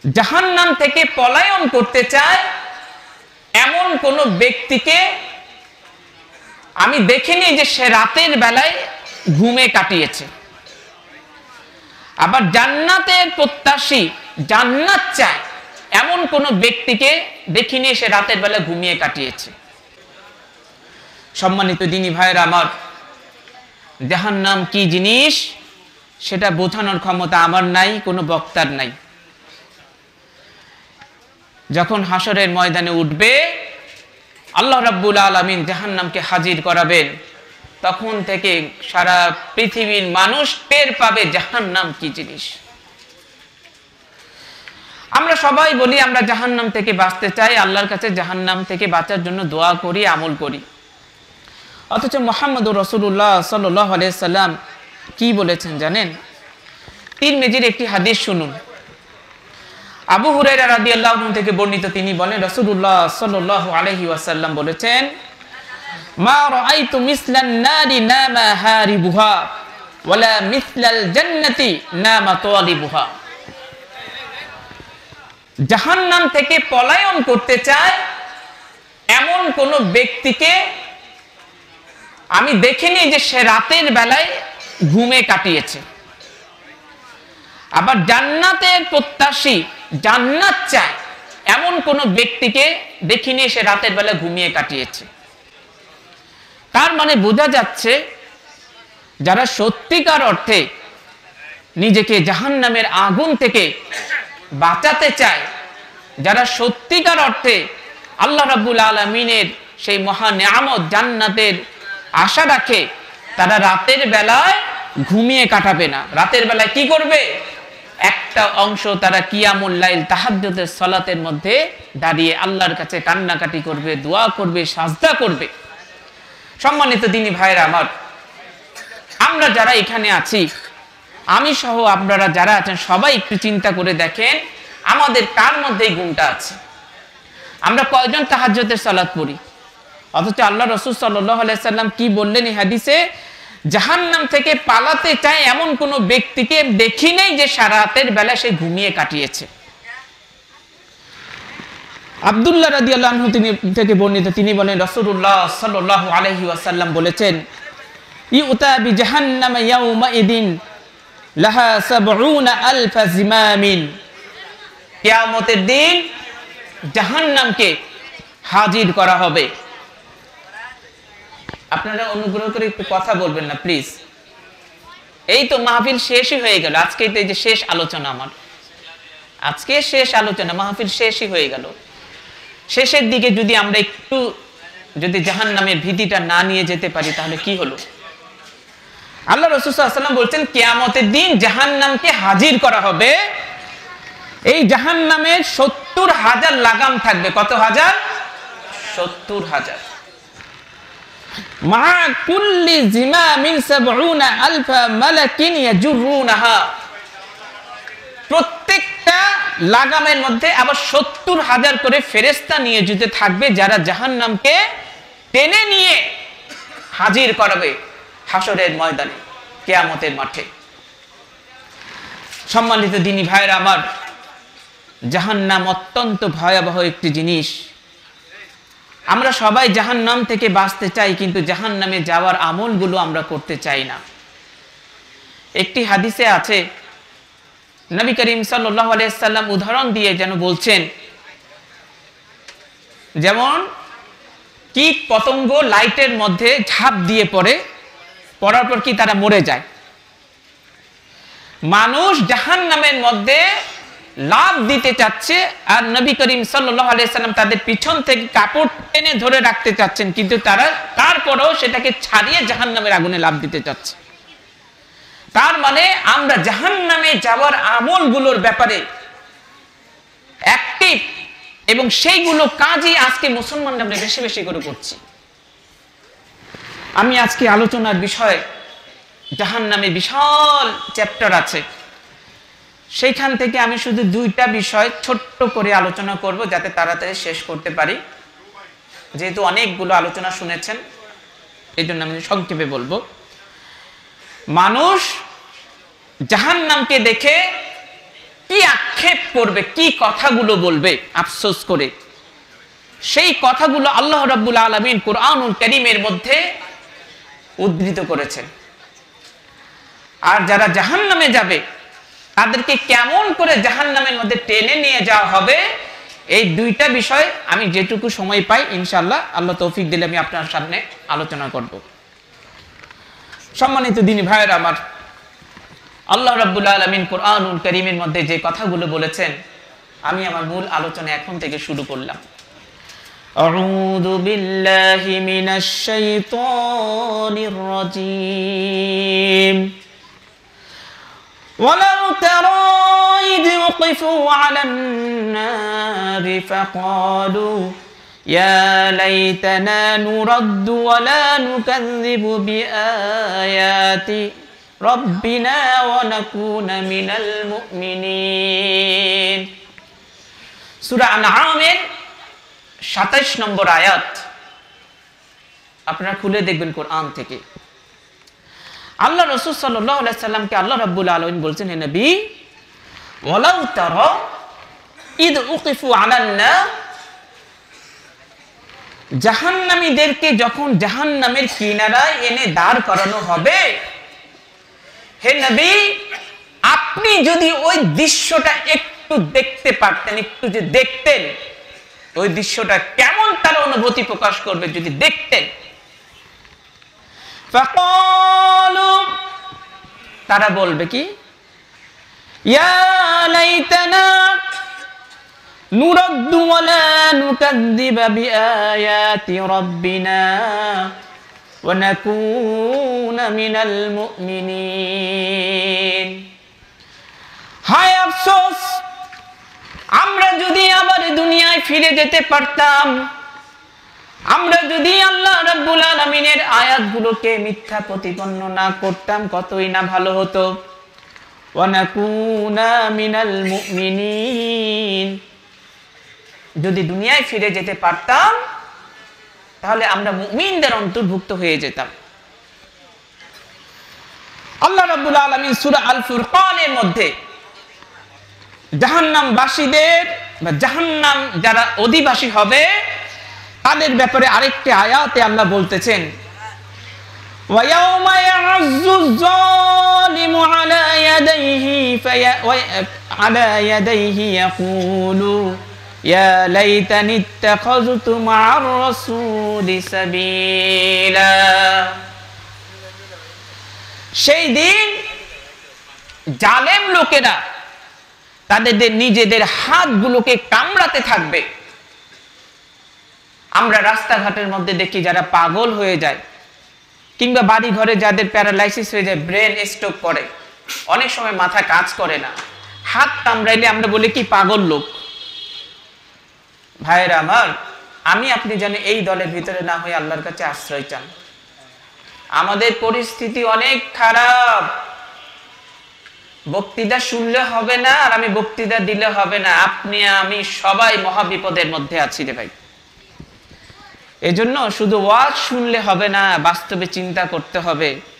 জাহান্নাম থেকে পলায়ন করতে চায় এমন কোন ব্যক্তিকে আমি দেখিনি যে সে রাতের বেলায় ঘুমে কাটিয়েছে। আবার জান্নাতের প্রত্যাশী, জান্নাত চায় এমন কোন ব্যক্তিকে দেখিনি সে রাতের বেলা ঘুমিয়ে কাটিয়েছে। সম্মানিত দিনী ভাইয়েরা আমার, জাহান্নাম কি জিনিস সেটা বোঝানোর ক্ষমতা আমার নাই, কোনো বক্তার নাই। যখন হাসরের ময়দানে উঠবে, আল্লাহ রাব্বুল আলামিন জাহান্নামকে হাজির করাবেন, তখন থেকে সারা পৃথিবীর মানুষ টের পাবে জাহান্নাম কি জিনিস। আমরা সবাই বলি আমরা জাহান্নাম থেকে বাঁচতে চাই, আল্লাহর কাছে জাহান্নাম থেকে বাঁচার জন্য দোয়া করি, আমল করি। অথচ মুহাম্মদুর রাসূলুল্লাহ সাল্লাল্লাহু আলাইহি সাল্লাম কি বলেছেন জানেন? তিরমিজির একটি হাদিস শুনুন। আবু হুরায়রা রাদিয়াল্লাহু আনহু থেকে বর্ণিত, তিনি বলেন রাসূলুল্লাহ সাল্লাল্লাহু আলাইহি ওয়াসাল্লাম বলেছেন, মা রাআইতু মিসলান নারি নামা হারিবুহা ওয়ালা মিসলাল জান্নাতি নামা তালিবুহা। জাহান্নাম থেকে পলায়ন করতে চায় এমন কোন ব্যক্তিকে আমি দেখিনি যে সে রাতের বেলায় ঘুমে কাটিয়েছে। আবার জান্নাতের প্রত্যাশী, জান্নাত চায় এমন কোন ব্যক্তিকে দেখিনি সে রাতের বেলা ঘুমিয়ে কাটিয়েছে। তার মানে বোঝা যাচ্ছে যারা সত্যিকার অর্থে নিজেকে জাহান্নামের আগুন থেকে বাঁচাতে চায়, যারা সত্যিকার অর্থে আল্লাহ রাব্বুল আলামিনের সেই মহা নিয়ামত জান্নাতের আশা রাখে, তারা রাতের বেলায় ঘুমিয়ে কাটাবে না। রাতের বেলায় কি করবে? একটা অংশ তারা কিয়ামুল লাইল, তাহাজ্জুদের সালাতের মধ্যে দাঁড়িয়ে আল্লাহর কাছে কান্নাকাটি করবে, দোয়া করবে, সাজদা করবে। সম্মানিত দিনী ভাইরা আমার, আমরা যারা এখানে আছি, আমি সহ আপনারা যারা আছেন, সবাই একটু চিন্তা করে দেখেন আমাদের কার মধ্যে এই গুণটা আছে। আমরা কয়জন তাহাজ্জুদের সালাত পড়ি? অথচ আল্লাহ রাসূল সাল্লাল্লাহু আলাইহি সাল্লাম কি বললেন এই হাদিসে? জাহান্নাম থেকে পালাতে চায় এমন কোন ব্যক্তিকে দেখি নেই যে সারা রাতের বেলা সে ঘুমিয়ে কাটিয়েছে। আব্দুল্লাহ রাদিয়াল্লাহু আনহু থেকে বর্ণিত, তিনি বলেন রাসূলুল্লাহ সাল্লাল্লাহু আলাইহি ওয়াসাল্লাম বলেছেন, ইউতা বিজাহান্নাম ইয়াউমাইদিন লাহা ৭০,০০০ জিমামিন। কিয়ামতের দিন জাহান্নামকে হাজির করা হবে। আপনারা অনুগ্রহ করে একটু কথা বলবেন না প্লিজ। এই তো মাহফিল শেষই হয়ে গেল, আজকে তো এই যে শেষ আলোচনা, আমার আজকে শেষ আলোচনা, মাহফিল শেষই হয়ে গেল। শেষের দিকে যদি আমরা একটু যদি জাহান্নামের ভীতিটা না নিয়ে যেতে পারি তাহলে কি হলো? আল্লাহ রাসূল সাল্লাল্লাহু আলাইহি ওয়াসাল্লাম বলছেন কিয়ামতের দিন জাহান্নামকে হাজির করা হবে। এই জাহান্নামের ৭০,০০০ লাগাম থাকবে। কত হাজার? ৭০,০০০। মা কুল্লি জিমামিন ৭০,০০০ মালাকিন ইয়াজুরুনাহা। প্রত্যেকটা লাগামের মধ্যে আবার ৭০,০০০ করে ফেরেশতা নিয়োজিত থাকবে, যারা জাহান্নামকে টেনে নিয়ে হাজির করাবে হাসরের ময়দানে, কিয়ামতের মাঠে। সম্মানিত দিনী ভাইরা আমার, জাহান্নাম অত্যন্ত ভয়াবহ একটি জিনিস। আমরা সবাই জাহান্নাম থেকে বাঁচতে চাই, কিন্তু জাহান্নামে যাওয়ার আমলগুলো আমরা করতে চাই না। একটি হাদিসে আছে, নবী করিম সাল্লাল্লাহু আলাইহি সাল্লাম উদাহরণ দিয়ে যেন বলছেন, যেমন কীট পতঙ্গ লাইটের মধ্যে ঝাঁপ দিয়ে পড়ার পর কি তারা মরে যায়, মানুষ জাহান্নামের মধ্যে লাভ দিতে চাচ্ছে, আর নবী করিম সাল্লাল্লাহু আলাইহি সাল্লাম তাদের পিছন থেকে কাপড় টেনে ধরে রাখতে চাচ্ছেন, কিন্তু তারা তারপরেও সেটাকে ছাড়িয়ে জাহান্নামের আগুনে লাভ দিতে চাচ্ছে। তার মানে আমরা জাহান্নামে যাওয়ার আমলগুলোর ব্যাপারে অ্যাক্টিভ, এবং সেইগুলো কাজই আজকে মুসলমানরা আমরা বেশি বেশি করে করছি। আমি আজকে আলোচনার বিষয়, জাহান্নামে বিশাল চ্যাপ্টার আছে, সেইখান থেকে আমি শুধু 2টা বিষয় ছোট্ট করে আলোচনা করব, যাতে তাড়াতাড়ি শেষ করতে পারি। যেহেতু অনেকগুলো আলোচনা শুনেছেন, এই জন্য আমি সংক্ষেপে বলবো। মানুষ জাহান্নামকে দেখে কি আক্ষেপ করবে, কি কথাগুলো বলবে আফসোস করে, সেই কথাগুলো আল্লাহ রাব্বুল আলামিন কুরআনুল কারীমের মধ্যে উদ্ধৃত করেছেন। আর যারা জাহান্নামে যাবে তাদেরকে কেমন করে জাহান্নামের মধ্যে টেনে নিয়ে যাওয়া হবে, এই দুইটা বিষয় আমি যেটুকু সময় পাই ইনশাআল্লাহ, আল্লাহ তৌফিক দিলে আমি আপনার সামনে আলোচনা করব। সম্মানিত দিনী ভাইয়েরা আমার, আল্লাহ রাব্বুল আলামিন কুরআনুল কারীমের মধ্যে যে কথাগুলো বলেছেন, আমি আমার মূল আলোচনা এখন থেকে শুরু করলাম। আউযু বিল্লাহি মিনাশ শাইতানির রাজীম। ওয়ালাউ তারা ইয ওয়াকিফু আলান নারি ফাকালু ইয়া লাইতানা নুরাদ্দু ওয়া লা নুকাযযিবু বিআয়াতি রব্বিনা ওয়া নাকুনা মিনাল মুমিনিন। সূরা আনআমের ২৭ নম্বর আয়াত আপনারা খুলে দেখবেন কোরআন থেকে। আল্লাহ রাসূল সাল্লাল্লাহু আলাইহি সাল্লামকে আল্লাহ রাব্বুল আলামিন বলছেন, হে নবী, ওয়ালাউ তারা ইদ উকিফু আলান নার, জাহান্নামীদেরকে যখন জাহান্নামের কিনারায় এনে দাঁড় করানো হবে, হে নবী আপনি যদি ওই দৃশ্যটা একটু দেখতে পারতেন, একটু যে দেখতেন ওই দৃশ্যটা কেমন তার অনুভূতি প্রকাশ করবে যদি দেখতেন। ফাকালু, তারা বলবে কি, ইয়া লাইতানা নুরাদ্দু ওয়া লা নুকাযযিবা বিআয়াতি রাব্বিনা ওয়া নাকুনা মিনাল মুমিনিন। হায় আফসোস, আমরা যদি আবার দুনিয়ায় ফিরে যেতে পারতাম, আমরা যদি আল্লাহ রাব্বুল আলামিনের আয়াতগুলোকে মিথ্যা প্রতিপন্ন না করতাম, কতই না ভালো হতো। ওয়া নাকুনা মিনাল মুমিনিন, যদি দুনিয়ায় ফিরে যেতে পারতাম তাহলে আমরা মুমিনদের অন্তর্ভুক্ত হয়ে যেতাম। আল্লাহ রাব্বুল আলামিন সূরা আল ফুরকানের মধ্যে জাহান্নামবাসীদের বা জাহান্নাম যারা অধিবাসী হবে তাদের ব্যাপারে আরেকটি আয়াতে আল্লাহ বলতেছেন, ওয়া ইয়াউমা ইয়া'আযযু যালিমু আলা ইয়াদাইহি ইয়াকুলু ইয়া লাইতানি ইত্তাখাযতু মা'আর রাসূলি সাবিলা। সেই দিন জালেম লোকেরা তাদের নিজেদের হাতগুলোকে কামড়াতে থাকবে। আমরা রাস্তাঘাটের মধ্যে দেখি যারা পাগল হয়ে যায়, কিংবা বাড়ি ঘরে যাদের প্যারালাইসিস হয়ে যায়, ব্রেন স্ট্রোক করে, অনেক সময় মাথা কাজ করে না, হাত কামড়াইলে আমরা বলি কি পাগল লোক। ভাইয়েরা আমার, আমি আপনি যেন এই দলের ভিতরে না হয়ে আল্লাহর কাছে আশ্রয় চান। আমাদের পরিস্থিতি অনেক খারাপ, বক্তৃতা শুনলে হবে না আর আমি বক্তৃতা দিলে হবে না, আপনি আমি সবাই মহা বিপদের মধ্যে আছি রে ভাই। এজন্য শুধু ওয়াজ শুনলে হবে না, বাস্তবে চিন্তা করতে হবে।